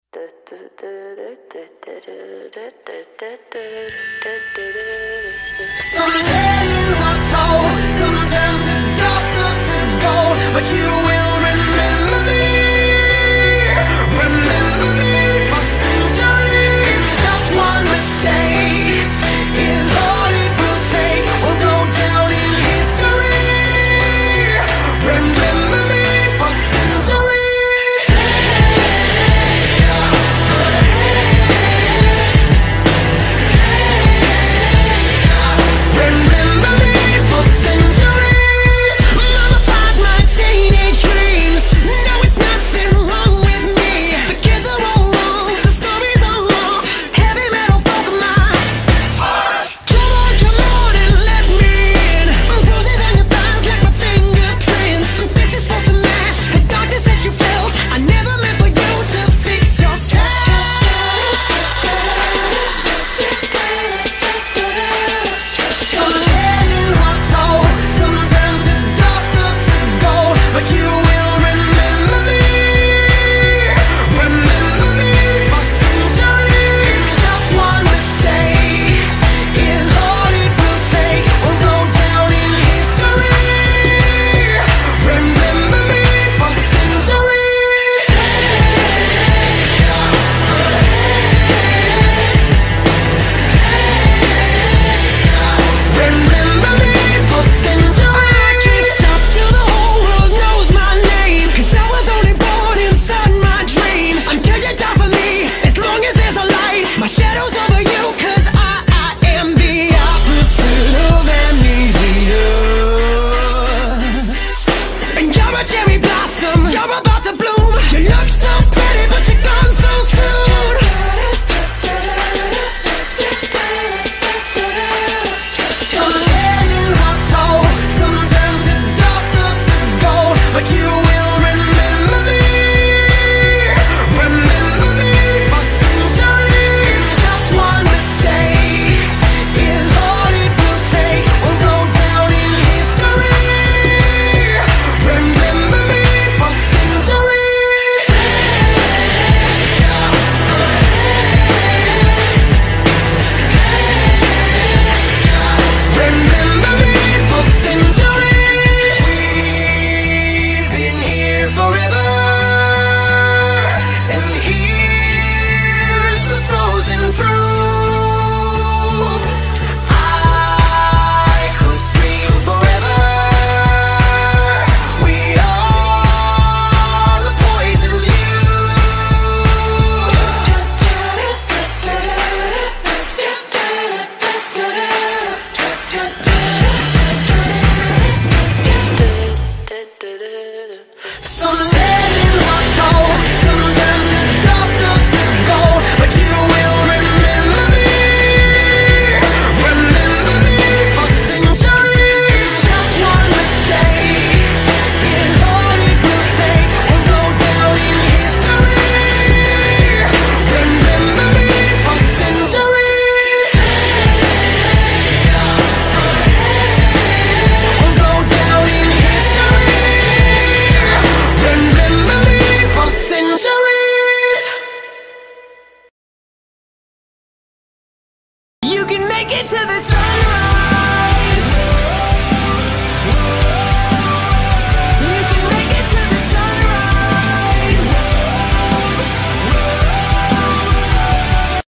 Some legends are told, some turn to dust or to gold, but you will remember me for centuries. Just one mistake is all it will take. We'll go down in history. Remember me for centuries. Remember me for centuries. Mama taught my teenage dreams. No, it's nothing wrong with me. The kids are all wrong, the stories are wrong. Heavy metal broke my heart. Come on and let me in. Bruises on your thighs like my fingerprints. This is for to match the darkness that you felt. I never meant for you to fix yourself. Some legends are told, some turn to dust or to gold, but you will remember me for centuries. Just one mistake is all it will take. We'll go down in history. Remember me for centuries. Remember me for centuries. I can't stop till the whole world knows my name, 'cause I was only born inside my dreams. Until you die for me, as long as there's a light, my shadow's over you, 'cause I am the opposite of amnesia. And you're a cherry blossom, you're about to bloom. You look so pretty, but you're gone so soon. Some legends are told, some turn to dust or to gold, but you will remember me for centuries. Just one mistake is all it will take. We'll go down in history. Remember me for centuries. Remember me for centuries. We've been here forever, and here's the frozen through. I could scream forever. We are the poison Some legends are told, some turn to dust or to gold, but you will remember me for centuries. Just one mistake is all it will take. We'll go down in history. Remember me for centuries. We'll go down in history. Remember me for centuries. You can make it to the sun.